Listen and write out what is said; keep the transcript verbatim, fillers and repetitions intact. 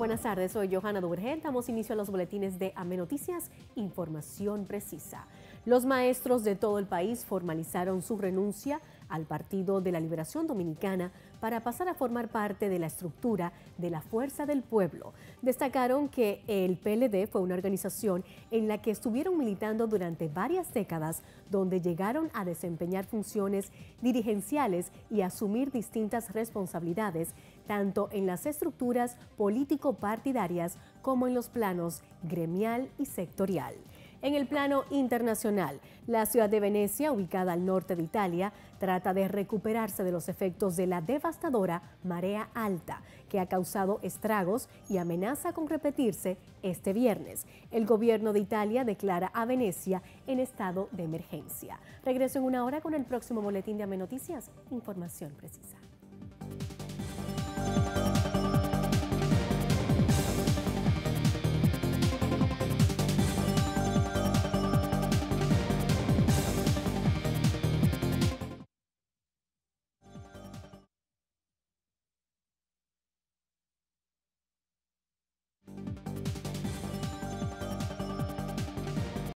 Buenas tardes, soy Johanna Duvergel. Damos inicio a los boletines de A M E Noticias, información precisa. Los maestros de todo el país formalizaron su renuncia al Partido de la Liberación Dominicana para pasar a formar parte de la estructura de la Fuerza del Pueblo. Destacaron que el P L D fue una organización en la que estuvieron militando durante varias décadas, donde llegaron a desempeñar funciones dirigenciales y asumir distintas responsabilidades, tanto en las estructuras político-partidarias como en los planos gremial y sectorial. En el plano internacional, la ciudad de Venecia, ubicada al norte de Italia, trata de recuperarse de los efectos de la devastadora marea alta, que ha causado estragos y amenaza con repetirse este viernes. El gobierno de Italia declara a Venecia en estado de emergencia. Regreso en una hora con el próximo boletín de A M E Noticias, información precisa.